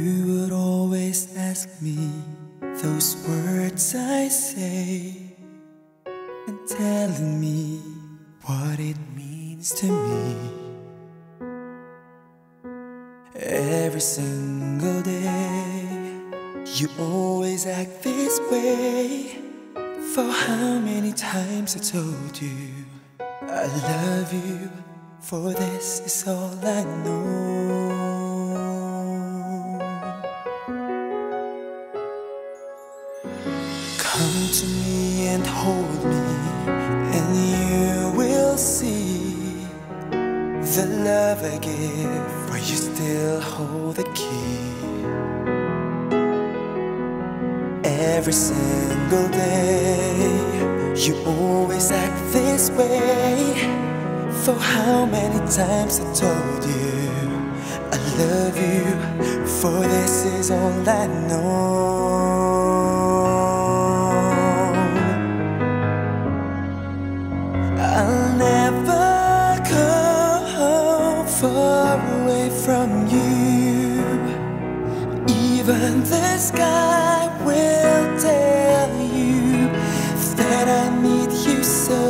You would always ask me those words I say, and telling me what it means to me. Every single day, you always act this way. For how many times I told you I love you, for this is all I know. Come to me and hold me, and you will see the love I give, for you still hold the key. Every single day, you always act this way. For how many times I told you I love you, for this is all I know. I'll never go far away from you. Even the sky will tell you that I need you so.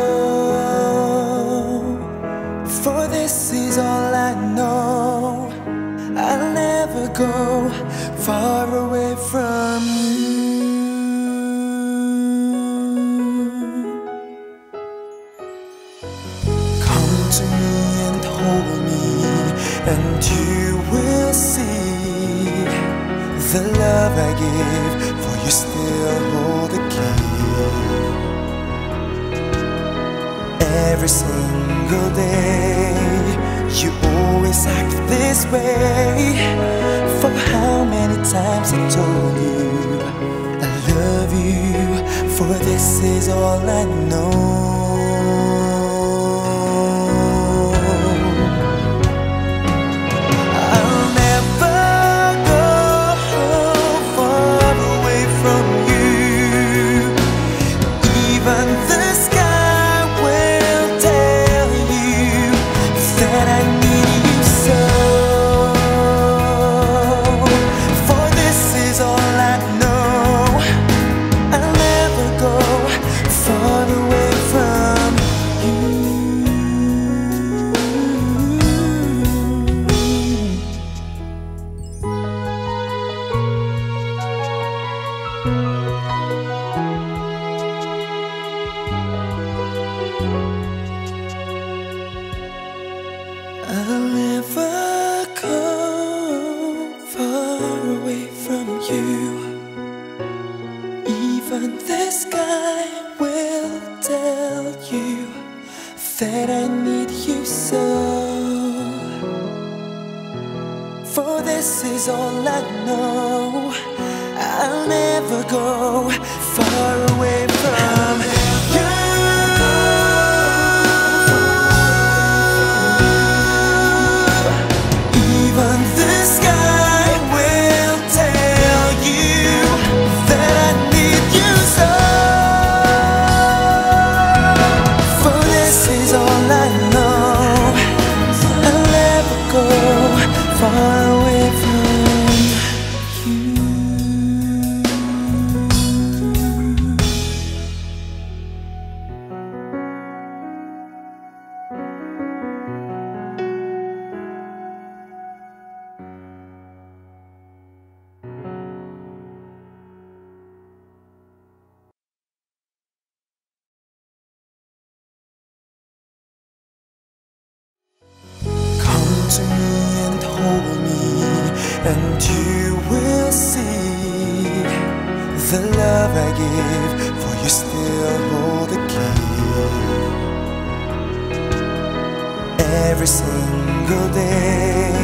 For this is all I know. I'll never go far away from you. Come to me and hold me, and you will see the love I give, for you still hold the key. Every single day, you always act this way. For how many times I told you I love you, for this is all I know. I'll never go far away from you. Even the sky will tell you that I need you so. For this is all I know. I'll never go far away from you. Far away from you. Come to me and hold me, and you will see the love I give, for you still hold the key. Every single day,